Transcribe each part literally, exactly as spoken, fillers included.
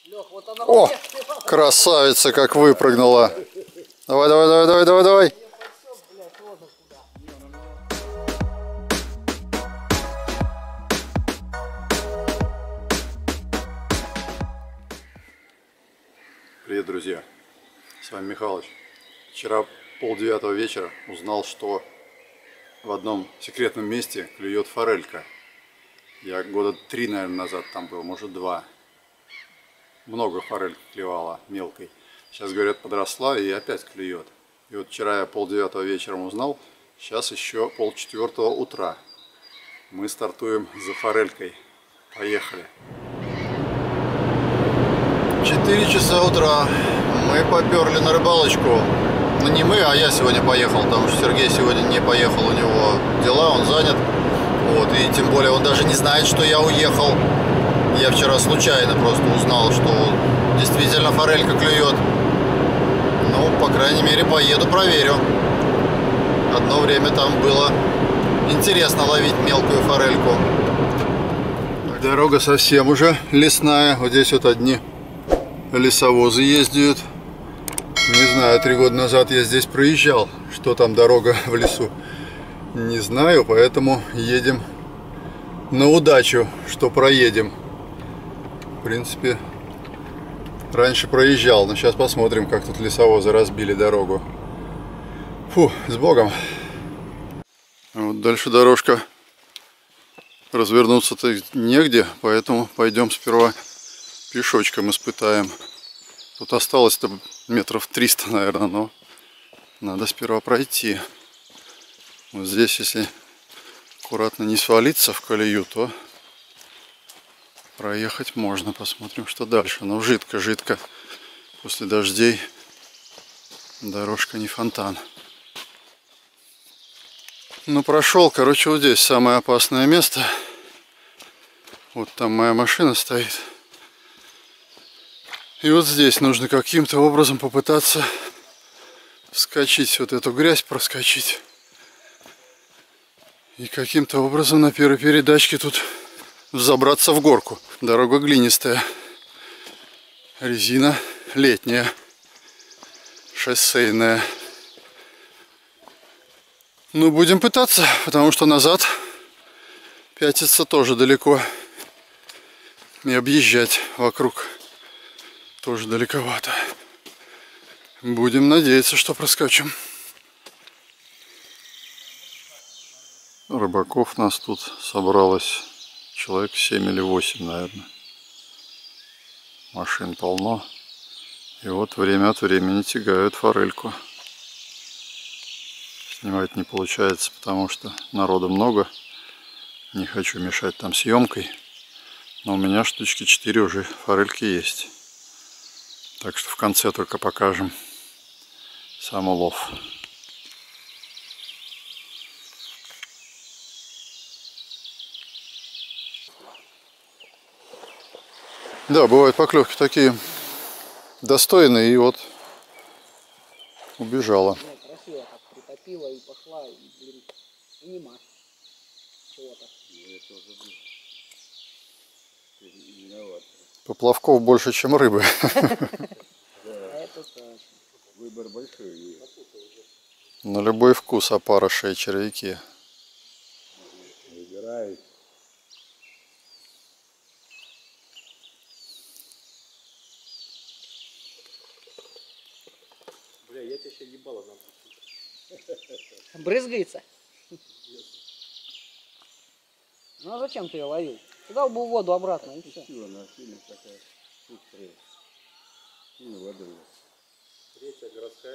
О, красавица как выпрыгнула. Давай, давай, давай, давай, давай, давай. Привет, друзья. С вами Михалыч. Вчера полдевятого вечера узнал, что в одном секретном месте клюет форелька. Я года три, наверное, назад там был, может два. Много форель клевала мелкой. Сейчас, говорят, подросла и опять клюет. И вот вчера я полдевятого вечером узнал, сейчас еще полчетвертого утра. Мы стартуем за форелькой. Поехали. четыре часа утра. Мы поперли на рыбалочку. Ну не мы, а я сегодня поехал, потому что Сергей сегодня не поехал, у него дела, он занят. Вот, и тем более он даже не знает, что я уехал. Я вчера случайно просто узнал, что действительно форелька клюет. Ну, по крайней мере, поеду, проверю. Одно время там было интересно ловить мелкую форельку. Дорога совсем уже лесная. Вот здесь вот одни лесовозы ездят. Не знаю, три года назад я здесь проезжал. Что там дорога в лесу, не знаю, поэтому едем на удачу, что проедем. В принципе, раньше проезжал, но сейчас посмотрим, как тут лесовозы разбили дорогу. Фу, с Богом. Вот дальше дорожка. Развернуться-то негде, поэтому пойдем сперва пешочком испытаем. Тут осталось-то метров триста, наверное, но надо сперва пройти. Вот здесь, если аккуратно не свалиться в колею, то проехать можно. Посмотрим, что дальше. Но жидко-жидко. После дождей дорожка не фонтан. Ну, прошел. Короче, вот здесь самое опасное место. Вот там моя машина стоит. И вот здесь нужно каким-то образом попытаться вскочить, вот эту грязь проскочить. И каким-то образом на первой передачке тут взобраться в горку. Дорога глинистая. Резина летняя. Шоссейная. Ну, будем пытаться, потому что назад пятиться тоже далеко. И объезжать вокруг тоже далековато. Будем надеяться, что проскочим. Рыбаков нас тут собралось человек семь или восемь, наверное. Машин полно. И вот время от времени тягают форельку. Снимать не получается, потому что народу много. Не хочу мешать там съемкой. Но у меня штучки четыре уже форельки есть. Так что в конце только покажем сам улов. Да, бывают поклевки такие достойные, и вот убежала. Красиво так притопила и пошла, и, блин, и нема чего-то. Поплавков больше, чем рыбы. Это точно. Выбор большой. На любой вкус опарыши и червяки. Выбирай. Бля, я тебя сейчас ебало дам. Брызгается? Ну а зачем ты ее ловил? Ты дал бы в воду обратно и все. Она сильно такая шустрая. Сильно воды. Третья городская.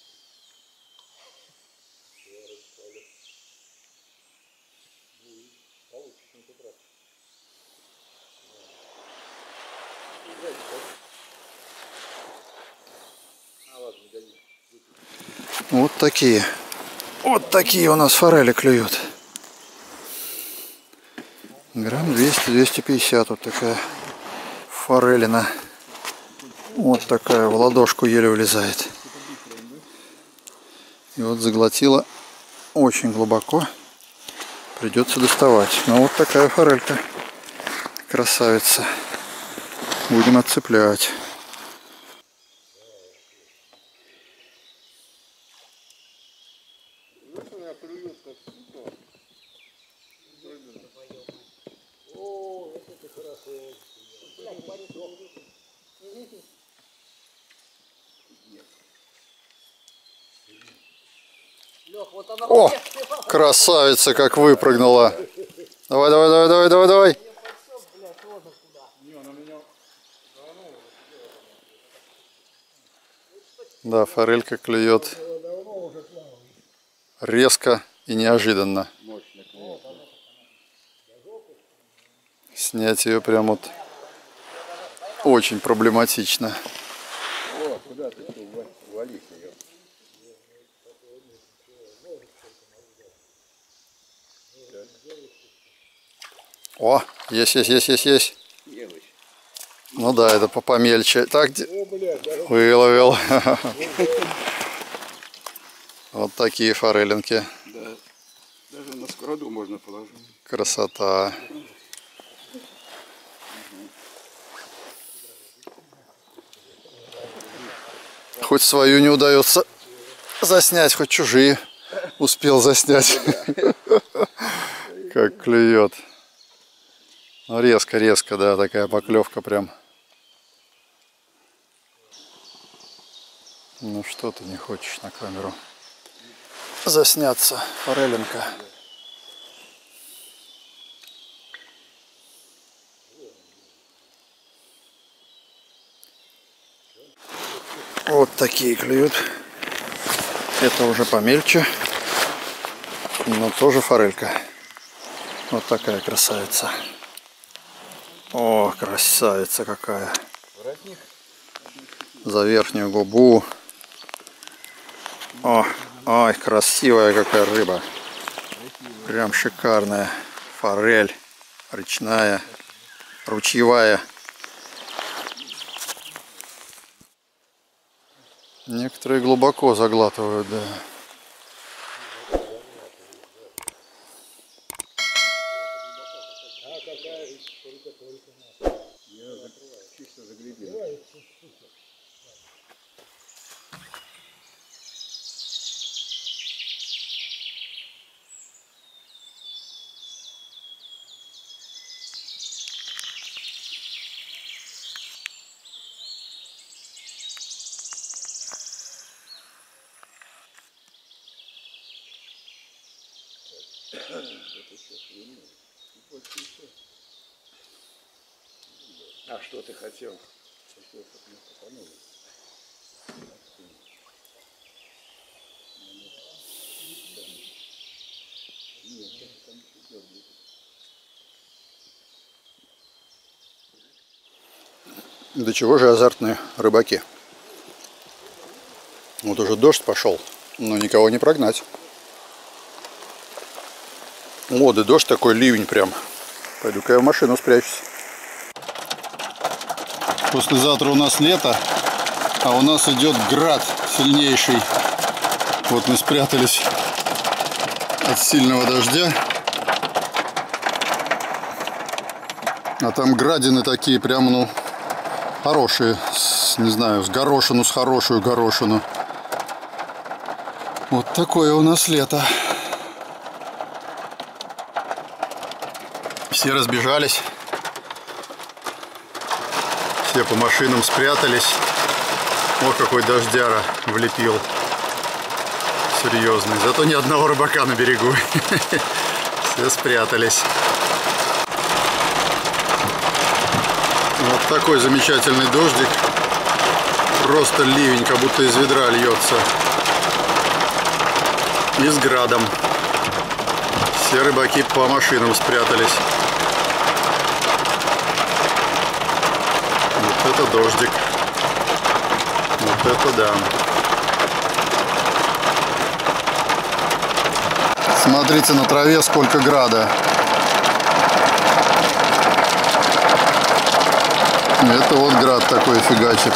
Вот такие. Вот такие у нас форели клюют. Грамм двести — двести пятьдесят. Вот такая форелина. Вот такая в ладошку еле влезает. И вот заглотила очень глубоко. Придется доставать. Но вот такая форелька. Красавица. Будем отцеплять. О, красавица, как выпрыгнула. Давай, давай, давай, давай, давай, давай. Да, форелька клюет резко и неожиданно. Снять ее прям вот очень проблематично. О, куда ты валишь ее? О, есть, есть, есть, есть, есть. Ну да, это попомельче. Так, выловил. Вот такие форелинки. Да, даже на сковороду можно положить. Красота. Хоть свою не удается заснять, хоть чужие успел заснять. Как клюет. Ну, резко, резко, да, такая поклевка прям. Ну что ты не хочешь на камеру засняться, форелинка. Вот такие клюют. Это уже помельче, но тоже форелька. Вот такая красавица. О, красавица какая. За верхнюю губу. О, ой, красивая какая рыба. Прям шикарная. Форель. Речная. Ручьевая. Некоторые глубоко заглатывают, да. А что ты хотел? До чего же азартные рыбаки? Вот уже дождь пошел, но никого не прогнать. О, да дождь такой, ливень прям. Пойду-ка я в машину спрячусь. Послезавтра у нас лето, а у нас идет град сильнейший. Вот мы спрятались от сильного дождя. А там градины такие прям, ну, хорошие. С, не знаю, с горошину, с хорошую горошину. Вот такое у нас лето. Все разбежались. Все по машинам спрятались. Вот какой дождяра влепил. Серьезный. Зато ни одного рыбака на берегу. Все спрятались. Вот такой замечательный дождик. Просто ливень, как будто из ведра льется. И с градом. Все рыбаки по машинам спрятались. Вот это дождик. Вот это да. Смотрите на траве, сколько града. Это вот град такой фигачит.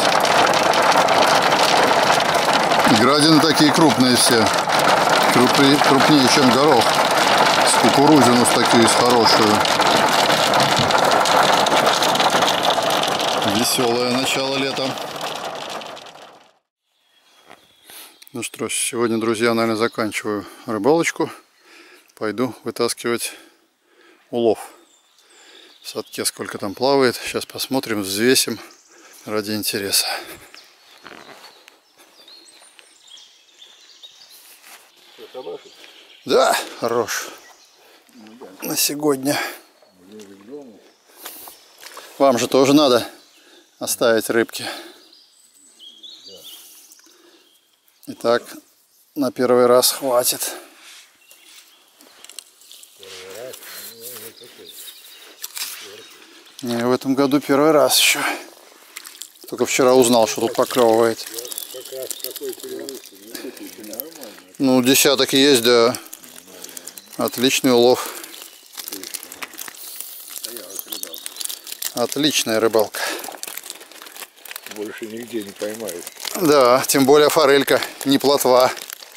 Градины такие крупные все. Крупнее, крупнее, чем горох. С кукурузину с такую, с хорошую. Веселое начало лета. Ну что ж, сегодня, друзья, наверное, заканчиваю рыбалочку. Пойду вытаскивать улов. В садке сколько там плавает. Сейчас посмотрим, взвесим ради интереса. Да, хорош. На сегодня. Вам же тоже надо оставить рыбки. Итак, на первый раз хватит. Не, в этом году первый раз еще. Только вчера узнал, что тут поклевывает. Ну, десяток есть, да. Отличный улов. Отличная рыбалка. Больше нигде не поймают. Да, тем более форелька, не плотва.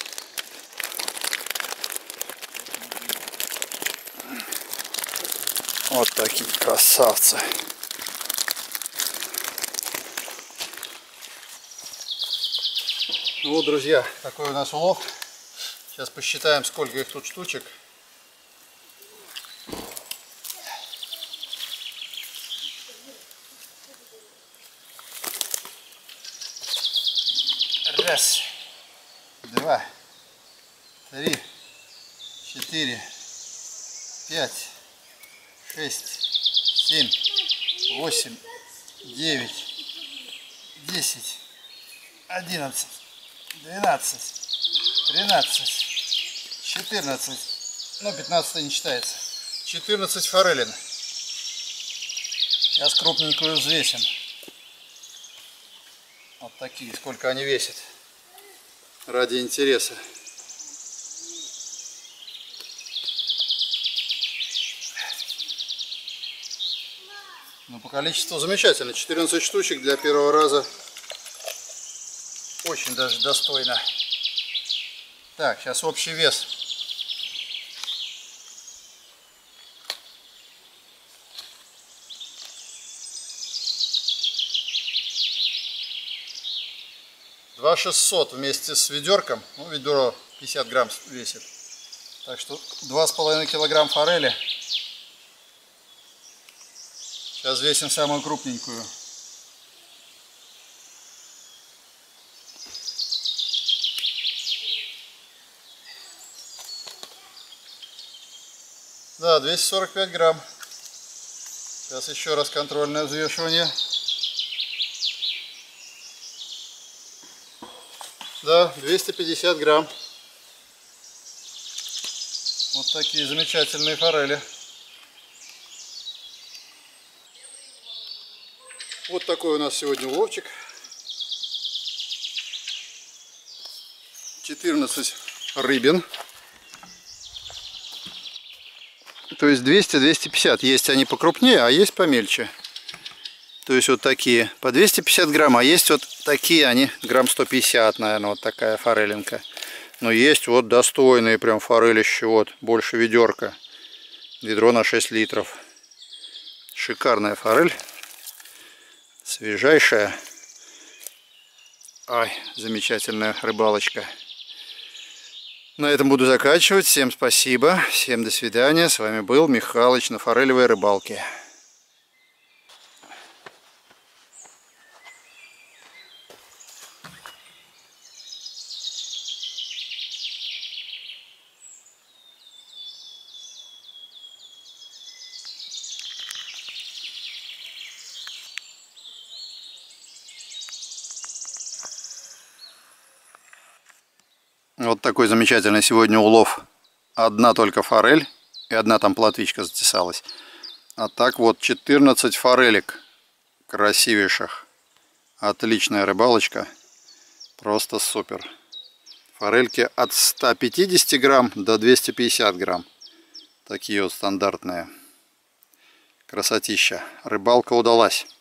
Вот такие красавцы. Ну вот, друзья, такой у нас улов. Сейчас посчитаем, сколько их тут штучек. Раз, два, три, четыре, пять, шесть, семь, восемь, девять, десять, одиннадцать, двенадцать, тринадцать, четырнадцать, ну пятнадцать не считается, четырнадцать форелин. Сейчас крупненькую взвесим. Вот такие, сколько они весят, ради интереса. Ну, по количеству замечательно. четырнадцать штучек для первого раза. Очень даже достойно. Так, сейчас общий вес. два шестьсот вместе с ведерком. Ну, ведро пятьдесят грамм весит. Так что два с половиной килограмм форели. Сейчас весим самую крупненькую. Да, двести сорок пять грамм. Сейчас еще раз контрольное взвешивание. Да, двести пятьдесят грамм. Вот такие замечательные форели. Вот такой у нас сегодня уловчик. четырнадцать рыбин. То есть двести — двести пятьдесят. Есть они покрупнее, а есть помельче. То есть вот такие по двести пятьдесят грамм, а есть вот такие, они грамм сто пятьдесят, наверное, вот такая форелинка. Но есть вот достойные прям форелища, вот больше ведерка. Ведро на шесть литров. Шикарная форель. Свежайшая. Ай, замечательная рыбалочка. На этом буду заканчивать. Всем спасибо. Всем до свидания. С вами был Михалыч на форелевой рыбалке. Вот такой замечательный сегодня улов. Одна только форель и одна там плотвичка затесалась. А так вот четырнадцать форелек красивейших. Отличная рыбалочка. Просто супер. Форельки от ста пятидесяти грамм до двухсот пятидесяти грамм. Такие вот стандартные. Красотища. Рыбалка удалась.